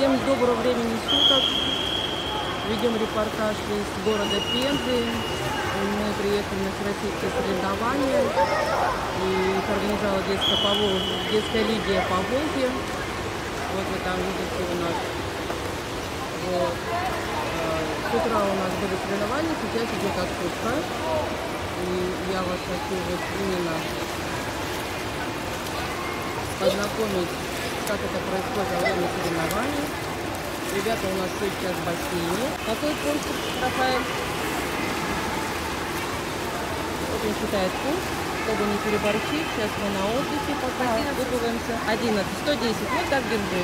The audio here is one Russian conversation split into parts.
Всем доброго времени суток. Ведем репортаж из города Пензы. Мы приехали на всероссийские соревнования. И их организовала детская лига по Волге. Вот вы там видите у нас. Вот. С утра у нас были соревнования, сейчас идет отпуска. И я вас хочу вот именно познакомить, как это происходит во время соревнований. Ребята у нас сейчас в бассейне. Какой пульс, Рафаэль? Вот он считает пульс, чтобы не переборщить. Сейчас мы на отдыхе пока выпиваемся. 11, 110, вот так держи.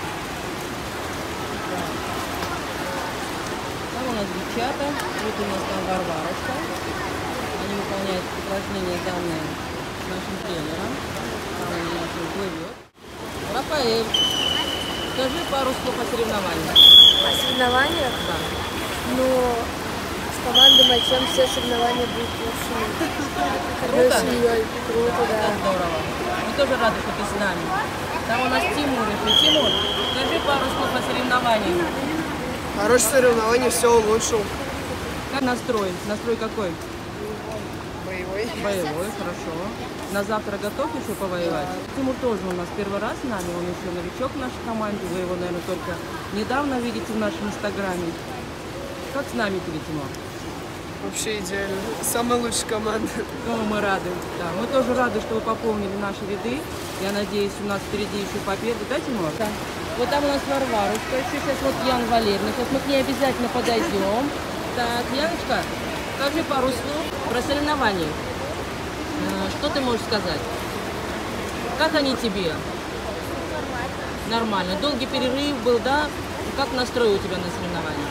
Там у нас девчата, вот у нас там Варварочка. Они выполняют упражнения, данные нашим тренером. Там у нас плывет. Рафаэль, скажи пару слов о соревнованиях. О соревнованиях? Да. Но с командой Мачем все соревнования будут лучшими. Круто? Круто, да. Это здорово. Мы тоже рады, что ты с нами. Там у нас Тимур. Тимур, скажи пару слов о соревнованиях. Хорошее соревнование, все улучшил. Как настрой? Настрой какой? Боевой. Боевой, хорошо. На завтра готов еще повоевать? Тимур тоже у нас первый раз с нами, он еще новичок в нашей команде. Вы его, наверное, только недавно видите в нашем инстаграме. Как с нами тебе, Тимур? Вообще идеально. Самая лучшая команда. Ну, мы рады. Да, мы тоже рады, что вы пополнили наши ряды. Я надеюсь, у нас впереди еще победа. Да, Тимур? Да. Вот там у нас Варварушка, еще сейчас вот Яна Валерьевна. Сейчас мы к ней обязательно подойдем. Так, Яночка, скажи пару слов про соревнования. Что ты можешь сказать? Как они тебе? Нормально. Долгий перерыв был, да? Как настрой у тебя на соревнованиях?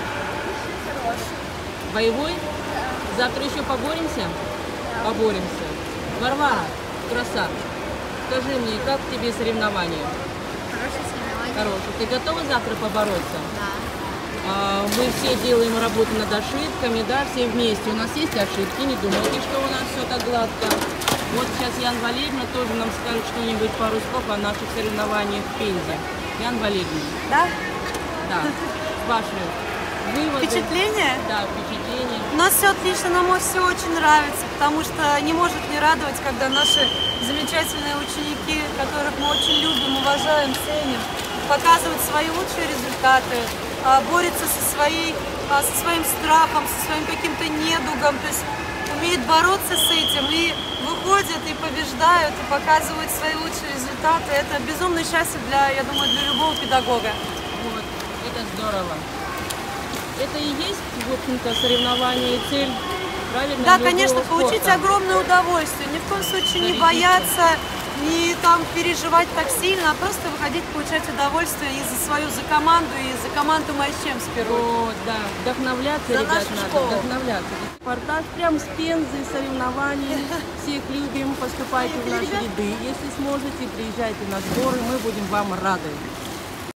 Боевой? Завтра еще поборемся? Поборемся. Варвара, красавчик, скажи мне, как тебе соревнования? Хорошее соревнование. Хорошие. Ты готова завтра побороться? Да. Мы все делаем работу над ошибками, да, все вместе. У нас есть ошибки, не думайте, что у нас все так гладко. Вот сейчас Яна Валерьевна тоже нам скажет что-нибудь, пару слов о наших соревнованиях в Пензе. Яна Валерьевна. Да? Да. Ваши выводы. Впечатление? Да, впечатления. У нас все отлично, нам все очень нравится, потому что не может не радовать, когда наши замечательные ученики, которых мы очень любим, уважаем, ценим, показывают свои лучшие результаты, борются со своим страхом, со своим каким-то недугом, то есть умеют бороться с этим и выходят и побеждают, и показывают свои лучшие результаты. Это безумное счастье я думаю, для любого педагога. Вот, это здорово. Это и есть, в общем-то, соревнование и цель, правильно? Да, любого конечно, получить спорта. огромное удовольствие. Ни в коем случае не бояться, не там переживать так сильно, а просто выходить, получать удовольствие и за команду, и за команду Мачем в первую очередь. Вот, да, вдохновляться, За ребят, нашу надо школу. вдохновляться. Репортаж прям с Пензы, соревнований. Всех любим, поступайте в наши ряды, если сможете, приезжайте на сборы, мы будем вам рады.